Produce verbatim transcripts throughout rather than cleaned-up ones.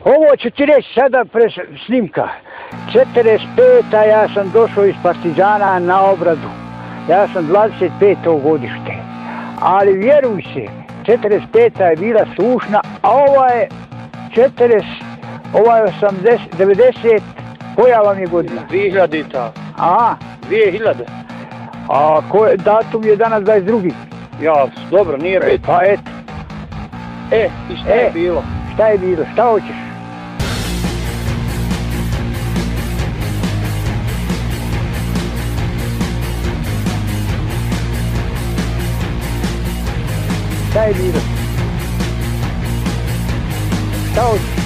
Ovo ću ti reći sada pre snimka. četrdeset peta ja sam došao iz Partizana na obradu. Ja sam dvadeset peto godište. Ali vjeruj se, četrdeset peta je bila sušna, a ova je četrdeset, ova je osamdeset, devedeset, koja vam je godina? dvije hiljadita. A? dvije hiljade. A koje, datum je danas dvadeset drugi. Ja, dobro, nije pet. Pa eto. E, i šta je bilo? Šta je bilo? Šta hoćeš? Šta je bilo? Šta hoćeš?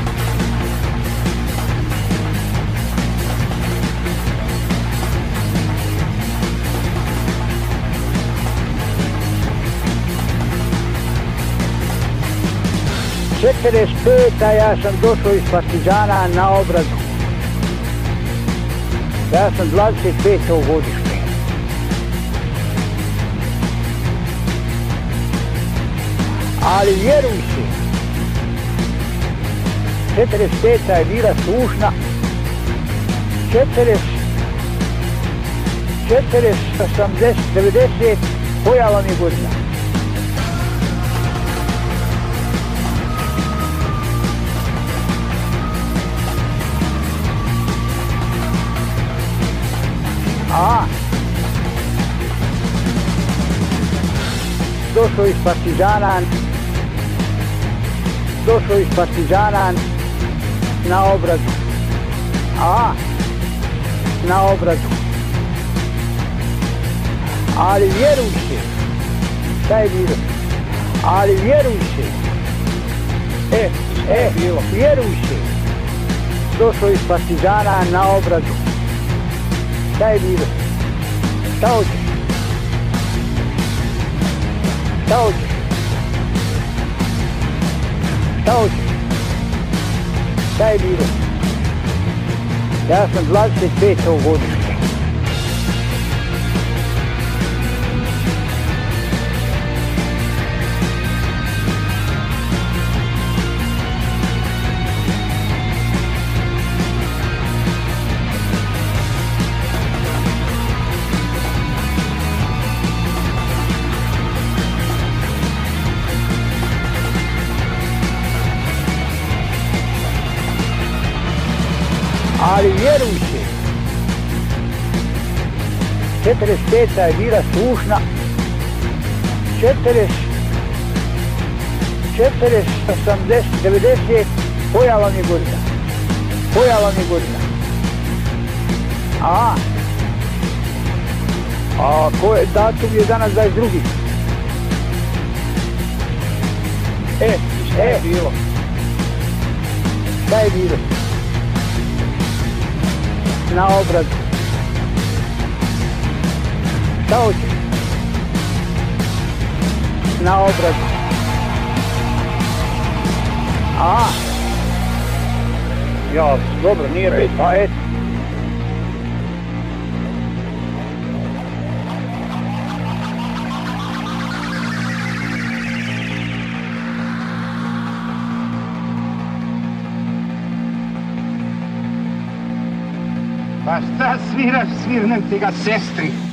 četrdeset peta ja sam došao iz Partizana na obradu. Ja sam dvadeset peto godište. Ali vjeruj se, četrdeset peta je bila sušna, četrdeset, četrdeset, osamdeset, devedeset, koja vam je godina? A, došao iz Partizana, došao iz Partizana na obradu. A, na obradu. Ali vjeruj se, šta je bilo? Ali vjeruj se, e, e, vjeruj se, došao iz Partizana na obradu. Šta je bilo? Šta hoćeš? Šta hoćeš? Šta hoćeš? Šta je bilo? Ja sam dvadeset peto godište. Ali vjeruj se, četrdeset peta je bila sušna, četrdeset, četrdeset, osamdeset, devedeset, koja vam je godina? Koja vam je godina? A, a koje, datum je danas dvadeset drugi. E, šta je bilo? Šta je bilo? Na obradu. Šta hoćeš? Na obradu. A, ja, dobro, nije pet. Pa eto. Pa šta sviraš, svirnem ti ga, sestri.